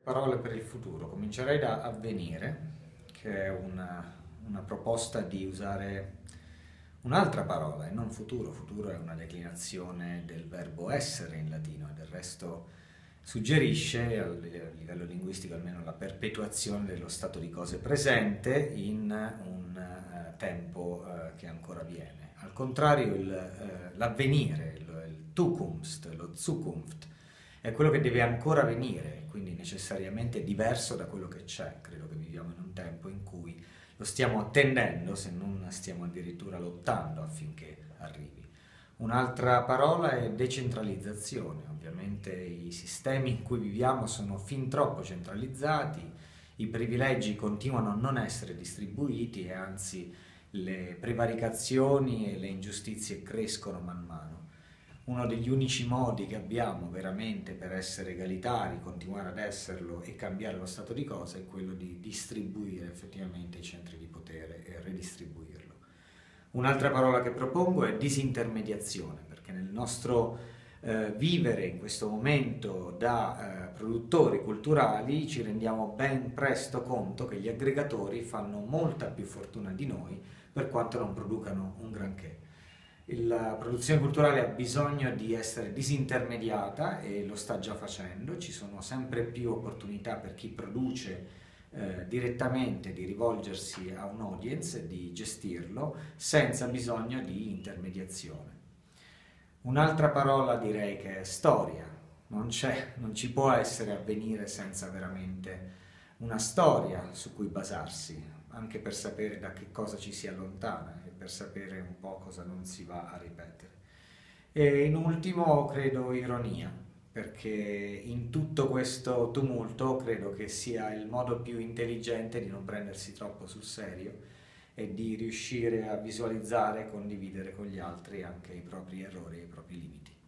Parole per il futuro. Comincerei da avvenire, che è una proposta di usare un'altra parola e non futuro. Futuro è una declinazione del verbo essere in latino e del resto suggerisce, a livello linguistico almeno, la perpetuazione dello stato di cose presente in un tempo che ancora viene. Al contrario, l'avvenire, il Zukunft, lo Zukunft, è quello che deve ancora venire, quindi necessariamente diverso da quello che c'è. Credo che viviamo in un tempo in cui lo stiamo attendendo, se non stiamo addirittura lottando affinché arrivi. Un'altra parola è decentralizzazione. Ovviamente i sistemi in cui viviamo sono fin troppo centralizzati, i privilegi continuano a non essere distribuiti e anzi le prevaricazioni e le ingiustizie crescono man mano. Uno degli unici modi che abbiamo veramente per essere egalitari, continuare ad esserlo e cambiare lo stato di cose è quello di distribuire effettivamente i centri di potere e redistribuirlo. Un'altra parola che propongo è disintermediazione, perché nel nostro vivere in questo momento da produttori culturali ci rendiamo ben presto conto che gli aggregatori fanno molta più fortuna di noi per quanto non producano un granché. La produzione culturale ha bisogno di essere disintermediata e lo sta già facendo, ci sono sempre più opportunità per chi produce direttamente di rivolgersi a un audience, di gestirlo senza bisogno di intermediazione. Un'altra parola direi che è storia. Non ci può essere avvenire senza veramente una storia su cui basarsi, anche per sapere da che cosa ci si allontana e per sapere un po' cosa non si va a ripetere. E in ultimo credo ironia, perché in tutto questo tumulto credo che sia il modo più intelligente di non prendersi troppo sul serio e di riuscire a visualizzare e condividere con gli altri anche i propri errori e i propri limiti.